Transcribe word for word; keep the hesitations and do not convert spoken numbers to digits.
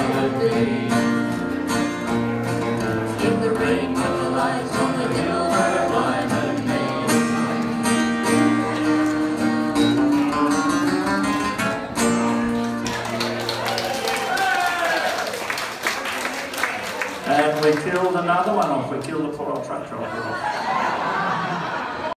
would be. In the rain with the lights on the hill where blind and me. And we killed another one off. We killed the poor old truck driver off.